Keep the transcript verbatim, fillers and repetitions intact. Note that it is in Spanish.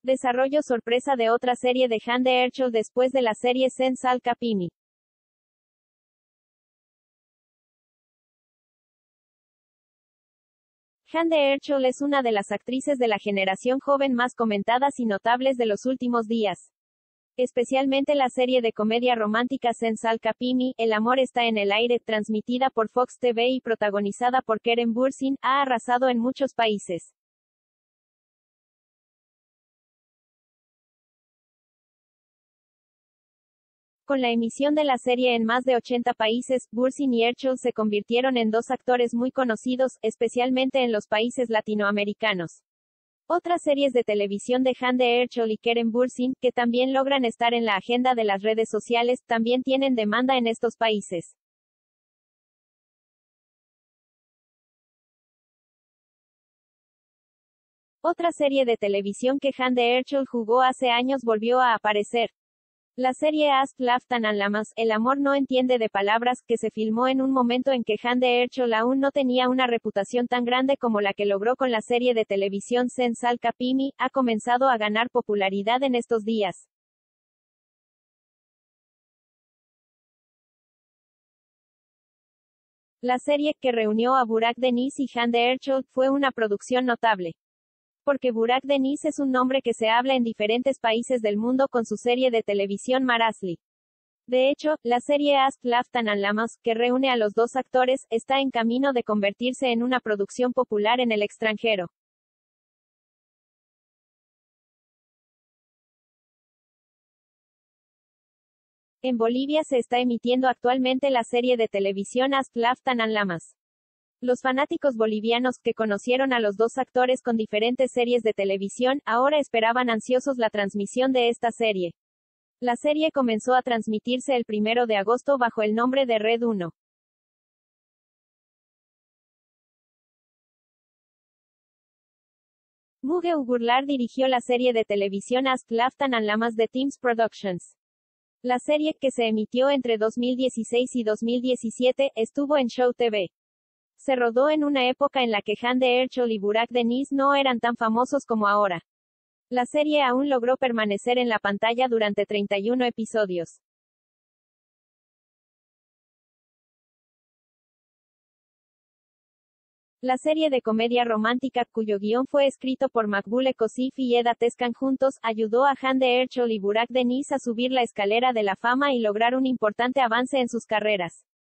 Desarrollo sorpresa de otra serie de Hande Erçel después de la serie Sen Sal Kapimi. Hande Erçel es una de las actrices de la generación joven más comentadas y notables de los últimos días. Especialmente la serie de comedia romántica Sen Sal Kapimi, El amor está en el aire, transmitida por Fox T V y protagonizada por Kerem Bürsin, ha arrasado en muchos países. Con la emisión de la serie en más de ochenta países, Bürsin y Erçel se convirtieron en dos actores muy conocidos, especialmente en los países latinoamericanos. Otras series de televisión de Hande Erçel y Kerem Bürsin, que también logran estar en la agenda de las redes sociales, también tienen demanda en estos países. Otra serie de televisión que Hande Erçel jugó hace años volvió a aparecer. La serie Aşk Laftan Anlamaz, El amor no entiende de palabras, que se filmó en un momento en que Hande Erçel aún no tenía una reputación tan grande como la que logró con la serie de televisión Sen Sal Kapimi, ha comenzado a ganar popularidad en estos días. La serie, que reunió a Burak Deniz y Hande Erçel, fue una producción notable. Porque Burak Deniz es un nombre que se habla en diferentes países del mundo con su serie de televisión Marasli. De hecho, la serie Aşk Laftan Anlamaz, que reúne a los dos actores, está en camino de convertirse en una producción popular en el extranjero. En Bolivia se está emitiendo actualmente la serie de televisión Aşk Laftan Anlamaz. Los fanáticos bolivianos, que conocieron a los dos actores con diferentes series de televisión, ahora esperaban ansiosos la transmisión de esta serie. La serie comenzó a transmitirse el primero de agosto bajo el nombre de Red uno. Müge Uğurlar dirigió la serie de televisión Aşk Laftan Anlamaz de Teams Productions. La serie, que se emitió entre dos mil dieciséis y dos mil diecisiete, estuvo en Show T V. Se rodó en una época en la que Hande Erçel y Burak Deniz no eran tan famosos como ahora. La serie aún logró permanecer en la pantalla durante treinta y uno episodios. La serie de comedia romántica, cuyo guión fue escrito por Makbule Kosif y Eda Tezcan juntos, ayudó a Hande Erçel y Burak Deniz a subir la escalera de la fama y lograr un importante avance en sus carreras.